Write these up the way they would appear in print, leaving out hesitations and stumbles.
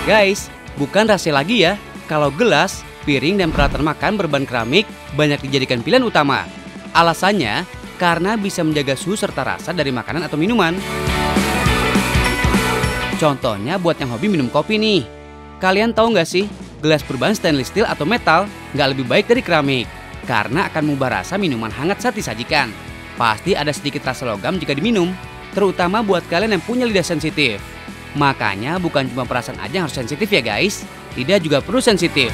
Guys, bukan rahasia lagi ya, kalau gelas, piring, dan peralatan makan berbahan keramik banyak dijadikan pilihan utama. Alasannya, karena bisa menjaga suhu serta rasa dari makanan atau minuman. Contohnya buat yang hobi minum kopi nih. Kalian tahu nggak sih, gelas berbahan stainless steel atau metal nggak lebih baik dari keramik, karena akan mengubah rasa minuman hangat saat disajikan. Pasti ada sedikit rasa logam jika diminum, terutama buat kalian yang punya lidah sensitif. Makanya bukan cuma perasaan aja yang harus sensitif ya guys, lidah juga perlu sensitif.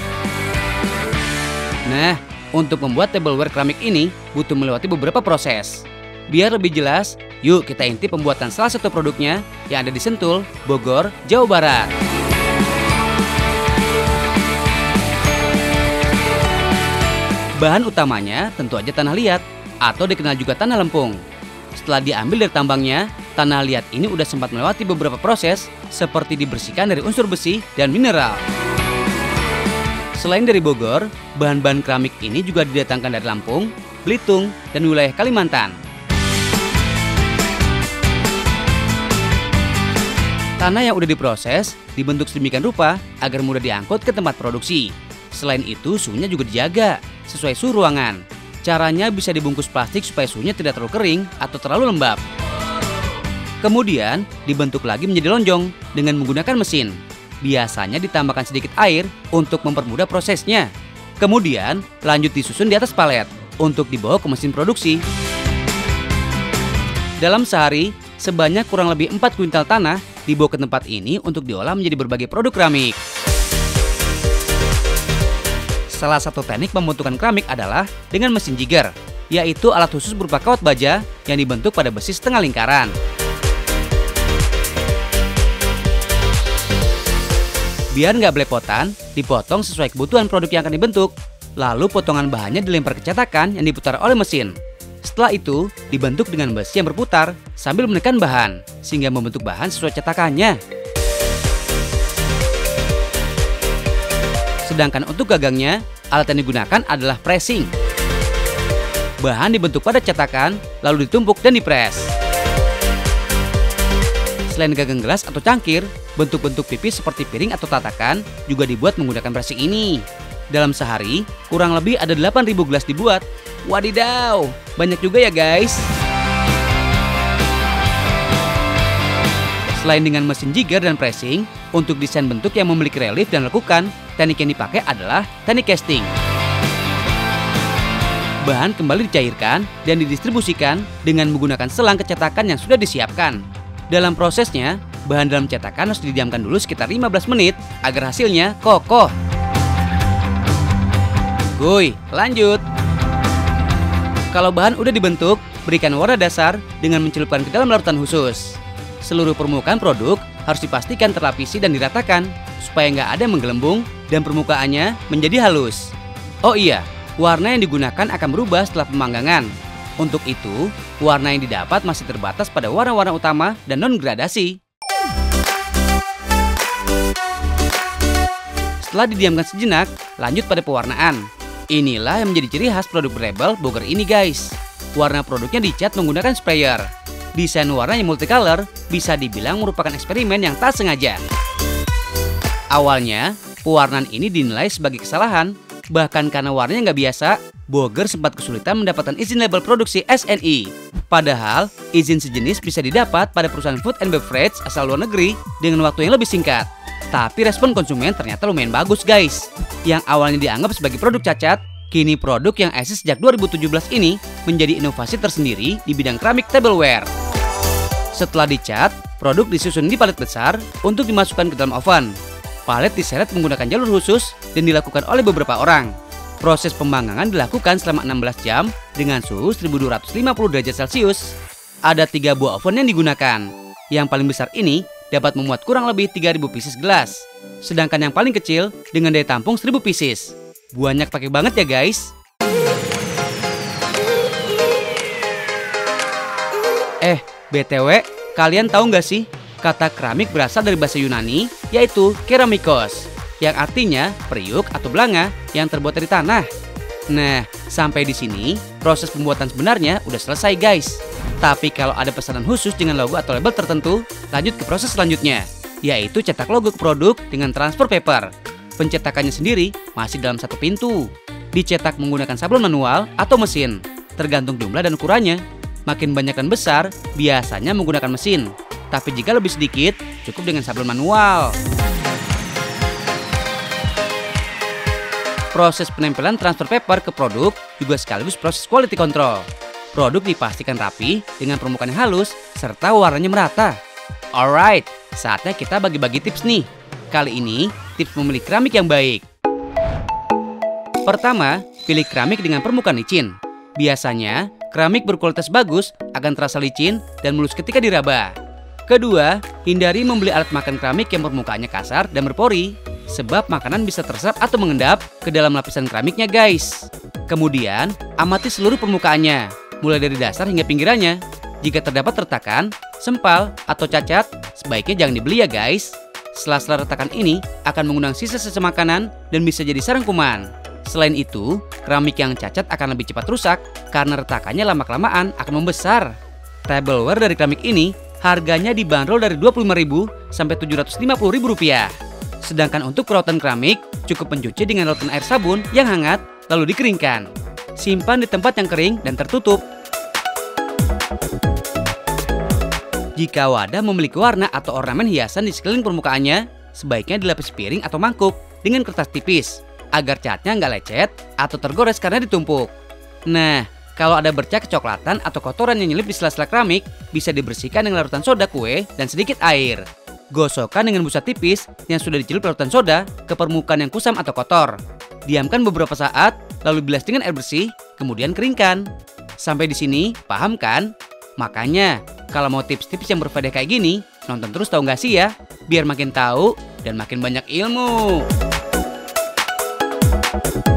Nah, untuk membuat tableware keramik ini butuh melewati beberapa proses. Biar lebih jelas, yuk kita intip pembuatan salah satu produknya yang ada di Sentul, Bogor, Jawa Barat. Bahan utamanya tentu aja tanah liat, atau dikenal juga tanah lempung. Setelah diambil dari tambangnya, tanah liat ini udah sempat melewati beberapa proses seperti dibersihkan dari unsur besi dan mineral. Selain dari Bogor, bahan-bahan keramik ini juga didatangkan dari Lampung, Belitung, dan wilayah Kalimantan. Tanah yang udah diproses dibentuk sedemikian rupa agar mudah diangkut ke tempat produksi. Selain itu, suhunya juga dijaga sesuai suhu ruangan. Caranya bisa dibungkus plastik supaya suhunya tidak terlalu kering atau terlalu lembab. Kemudian dibentuk lagi menjadi lonjong dengan menggunakan mesin. Biasanya ditambahkan sedikit air untuk mempermudah prosesnya. Kemudian lanjut disusun di atas palet untuk dibawa ke mesin produksi. Dalam sehari, sebanyak kurang lebih 4 kuintal tanah dibawa ke tempat ini untuk diolah menjadi berbagai produk keramik. Salah satu teknik pembentukan keramik adalah dengan mesin jigger, yaitu alat khusus berupa kawat baja yang dibentuk pada besi setengah lingkaran. Biar nggak belepotan, dipotong sesuai kebutuhan produk yang akan dibentuk. Lalu potongan bahannya dilempar ke cetakan yang diputar oleh mesin. Setelah itu, dibentuk dengan besi yang berputar sambil menekan bahan, sehingga membentuk bahan sesuai cetakannya. Sedangkan untuk gagangnya, alat yang digunakan adalah pressing. Bahan dibentuk pada cetakan, lalu ditumpuk dan dipres. Selain gagang gelas atau cangkir, bentuk-bentuk pipis seperti piring atau tatakan juga dibuat menggunakan pressing ini. Dalam sehari, kurang lebih ada 8.000 gelas dibuat. Wadidaw, banyak juga ya guys. Selain dengan mesin jigger dan pressing, untuk desain bentuk yang memiliki relief dan lekukan, teknik yang dipakai adalah teknik casting. Bahan kembali dicairkan dan didistribusikan dengan menggunakan selang kecetakan yang sudah disiapkan. Dalam prosesnya, bahan dalam cetakan harus didiamkan dulu sekitar 15 menit agar hasilnya kokoh. Kuy, lanjut. Kalau bahan udah dibentuk, berikan warna dasar dengan mencelupkan ke dalam larutan khusus. Seluruh permukaan produk harus dipastikan terlapisi dan diratakan supaya nggak ada yang menggelembung dan permukaannya menjadi halus. Oh iya, warna yang digunakan akan berubah setelah pemanggangan. Untuk itu, warna yang didapat masih terbatas pada warna-warna utama dan non-gradasi. Setelah didiamkan sejenak, lanjut pada pewarnaan. Inilah yang menjadi ciri khas produk berlabel Bogor ini guys. Warna produknya dicat menggunakan sprayer. Desain warna yang multicolor bisa dibilang merupakan eksperimen yang tak sengaja. Awalnya, pewarnaan ini dinilai sebagai kesalahan. Bahkan karena warnanya nggak biasa, Bogor sempat kesulitan mendapatkan izin label produksi SNI. Padahal, izin sejenis bisa didapat pada perusahaan food and beverage asal luar negeri dengan waktu yang lebih singkat. Tapi respon konsumen ternyata lumayan bagus guys. Yang awalnya dianggap sebagai produk cacat, kini produk yang eksis sejak 2017 ini menjadi inovasi tersendiri di bidang keramik tableware. Setelah dicat, produk disusun di palet besar untuk dimasukkan ke dalam oven. Palet diseret menggunakan jalur khusus dan dilakukan oleh beberapa orang. Proses pemanggangan dilakukan selama 16 jam dengan suhu 1250 derajat Celcius. Ada 3 buah oven yang digunakan. Yang paling besar ini dapat memuat kurang lebih 3.000 pieces gelas. Sedangkan yang paling kecil dengan daya tampung 1.000 pieces. Banyak pakai banget ya guys. BTW, kalian tahu nggak sih? Kata keramik berasal dari bahasa Yunani, yaitu keramikos, yang artinya periuk atau belanga yang terbuat dari tanah. Nah, sampai di sini, proses pembuatan sebenarnya udah selesai guys. Tapi kalau ada pesanan khusus dengan logo atau label tertentu, lanjut ke proses selanjutnya. yaitu cetak logo ke produk dengan transfer paper. Pencetakannya sendiri masih dalam satu pintu. Dicetak menggunakan sablon manual atau mesin, tergantung jumlah dan ukurannya. Makin banyak dan besar, biasanya menggunakan mesin. Tapi jika lebih sedikit, cukup dengan sablon manual. Proses penempelan transfer paper ke produk juga sekaligus proses quality control. Produk dipastikan rapi dengan permukaan yang halus serta warnanya merata. Alright, saatnya kita bagi-bagi tips nih. Kali ini, tips memilih keramik yang baik. Pertama, pilih keramik dengan permukaan licin. Biasanya, keramik berkualitas bagus akan terasa licin dan mulus ketika diraba. Kedua, hindari membeli alat makan keramik yang permukaannya kasar dan berpori, sebab makanan bisa terserap atau mengendap ke dalam lapisan keramiknya guys. Kemudian, amati seluruh permukaannya, mulai dari dasar hingga pinggirannya. Jika terdapat retakan, sempal, atau cacat, sebaiknya jangan dibeli ya guys. Sela-sela retakan ini akan mengundang sisa-sisa makanan dan bisa jadi sarang kuman. Selain itu, keramik yang cacat akan lebih cepat rusak karena retakannya lama-kelamaan akan membesar. Tableware dari keramik ini harganya dibanderol dari Rp25.000 sampai Rp750.000. Sedangkan untuk perawatan keramik, cukup mencuci dengan larutan air sabun yang hangat lalu dikeringkan. Simpan di tempat yang kering dan tertutup. Jika wadah memiliki warna atau ornamen hiasan di sekeliling permukaannya, sebaiknya dilapisi piring atau mangkuk dengan kertas tipis, agar catnya nggak lecet atau tergores karena ditumpuk. Nah, kalau ada bercak kecoklatan atau kotoran yang nyelip di sela-sela keramik, bisa dibersihkan dengan larutan soda kue dan sedikit air. Gosokkan dengan busa tipis yang sudah dicelup larutan soda ke permukaan yang kusam atau kotor. Diamkan beberapa saat, lalu bilas dengan air bersih, kemudian keringkan. Sampai di sini, paham kan? Makanya, kalau mau tips-tips yang berfaedah kayak gini, nonton terus tahu nggak sih ya? Biar makin tahu dan makin banyak ilmu.